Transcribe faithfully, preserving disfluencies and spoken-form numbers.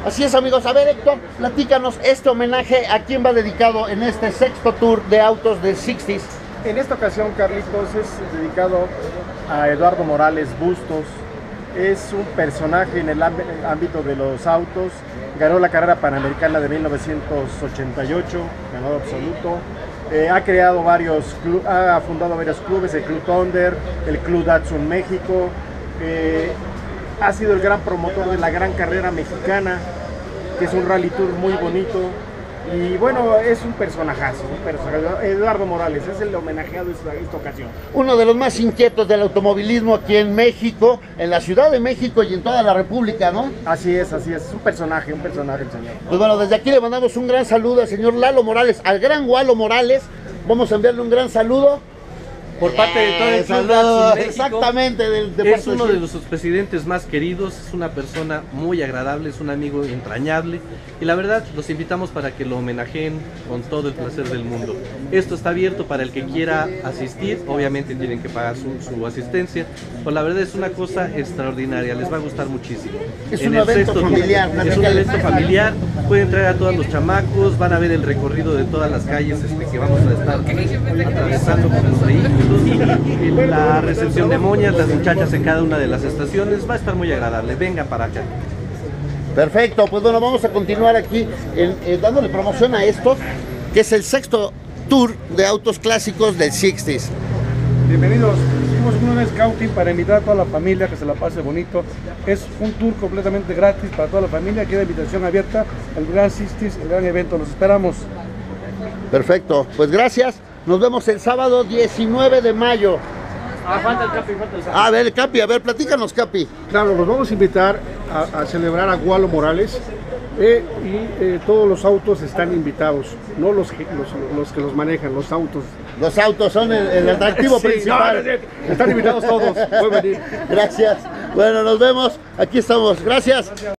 Así es, amigos. A ver, Héctor, platícanos este homenaje, ¿a quién va dedicado en este sexto tour de autos de sesenta? En esta ocasión, Carlitos, es dedicado a Eduardo Morales Bustos. Es un personaje en el ámbito de los autos. Ganó la carrera panamericana de mil novecientos ochenta y ocho, ganador absoluto. Eh, ha creado varios, ha fundado varios clubes, el Club Thunder, el Club Datsun México. Eh, ha sido el gran promotor de la gran carrera mexicana, que es un rally tour muy bonito. Y bueno, es un personajazo, un personajazo. Eduardo Morales es el homenajeado de esta, esta ocasión. Uno de los más inquietos del automovilismo aquí en México, en la Ciudad de México y en toda la República, ¿no? Así es, así es, es un personaje, un personaje el señor. Pues bueno, desde aquí le mandamos un gran saludo al señor Lalo Morales, al gran Walo Morales. Vamos a enviarle un gran saludo. Por parte de todo el Club Saludos, México. Exactamente, del de Es uno de nuestros presidentes más queridos, es una persona muy agradable, es un amigo entrañable y la verdad los invitamos para que lo homenajeen con todo el placer del mundo. Esto está abierto para el que quiera asistir, obviamente tienen que pagar su, su asistencia, pero la verdad es una cosa extraordinaria, les va a gustar muchísimo. Es En un el evento sexto- familiar, Es un evento familiar, pueden traer a todos los chamacos, van a ver el recorrido de todas las calles este, que vamos a estar atravesando con los vehículos. Y la recepción de moñas, las muchachas en cada una de las estaciones, va a estar muy agradable, vengan para acá. Perfecto, pues bueno, vamos a continuar aquí en, eh, dándole promoción a esto, que es el sexto tour de autos clásicos del sesenta. Bienvenidos, hicimos un scouting para invitar a toda la familia que se la pase bonito. Es un tour completamente gratis para toda la familia, queda invitación abierta al Gran sesenta, el gran evento, los esperamos. Perfecto, pues gracias. Nos vemos el sábado diecinueve de mayo. Ah, falta el Capi, falta el Capi. A ver, Capi, a ver, platícanos, Capi. Claro, los vamos a invitar a, a celebrar a Walo Morales eh, y eh, todos los autos están invitados, no los, que- los, los que los manejan, los autos. Los autos son el, el atractivo Sí, principal. no, no, no, están invitados todos, pueden venir. Gracias. Bueno, nos vemos. Aquí estamos. Gracias.